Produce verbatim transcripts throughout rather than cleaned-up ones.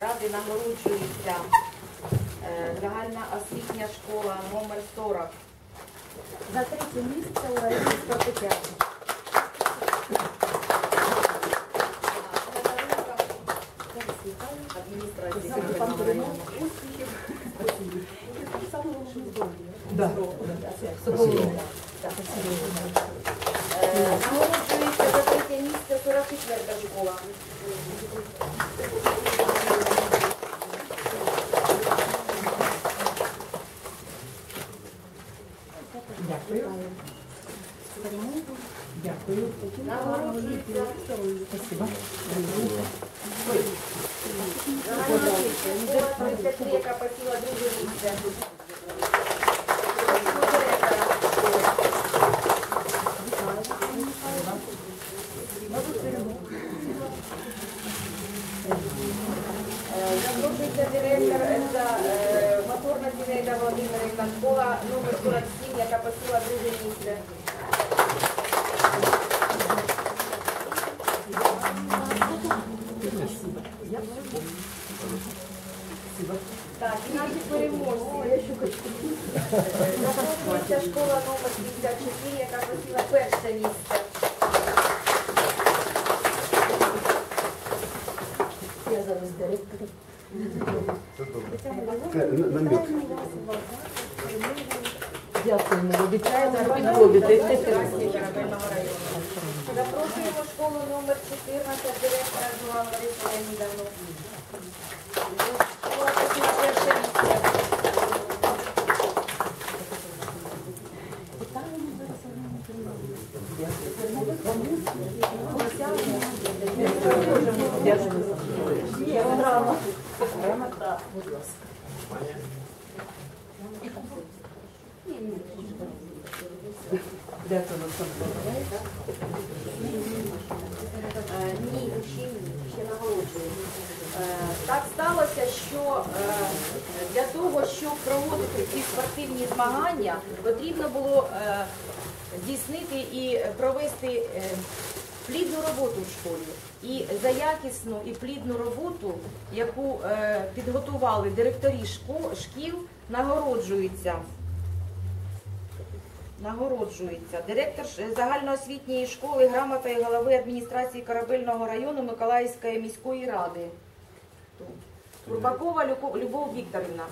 Ради нагороджується е, загальна освітня школа номер сорок за третє місце у районі спортотеатру. Адміністрації Корабельного району. Нагороджується за третє місце сорок четверта школа. Дякую. Дякую. Нагороджується. Спасибо. Школа тридцять три, яка посіла друге місце. Запрошується директор за моторна Зінаїда Володимирівна, школа номер сорок сім, яка посіла друге місце. Так, і наші переможці. Запрошується школа номер п'ятдесят чотири, яка посіла перше місце. Я зараз директор. Дякуємо, обіцяємо підходити. Запрошуємо школу номер чотирнадцять, директора Жула Ларису Леонідовну. Школа посіла перше місце. Дякую. Ні, ще ні, ще нагороджуємо. Так сталося, що для того, щоб проводити ці спортивні змагання, потрібно було здійснити і провести плідну роботу в школі. І за якісну і плідну роботу, яку підготували директорі шкіл, нагороджується. Нагороджується директор загальноосвітньої школи грамотою голови адміністрації Корабельного району Миколаївської міської ради. Курбакова Любов Вікторівна.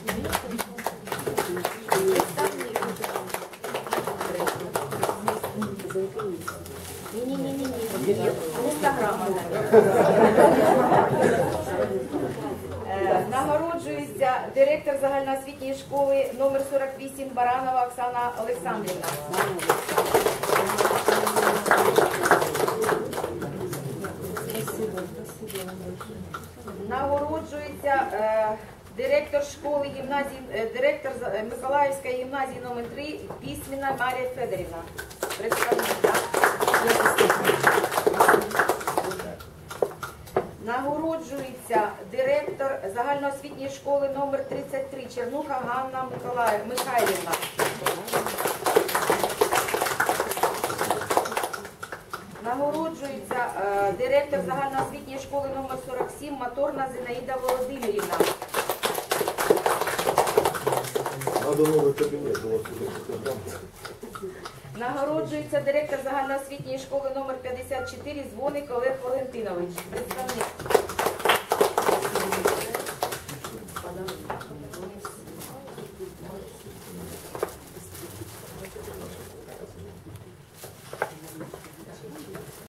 Ні-ні-ні, інстаграма. Нагороджується директор загальноосвітньої школи номер сорок вісім Баранова Оксана Олександрівна. Нагороджується е, директор школи гімназії, е, директор Миколаївської гімназії номер три Пісьміна Марія Федорівна. Представниця. Нагороджується директор загальноосвітньої школи номер тридцять три Чернуха Ганна Михайлівна. Нагороджується е, директор загальноосвітньої школи номер сорок сім Моторна Зінаїда Володимирівна. Нагороджується директор загальноосвітньої школи номер п'ятдесят чотири Дзвоник Олег Валентинович. Представник.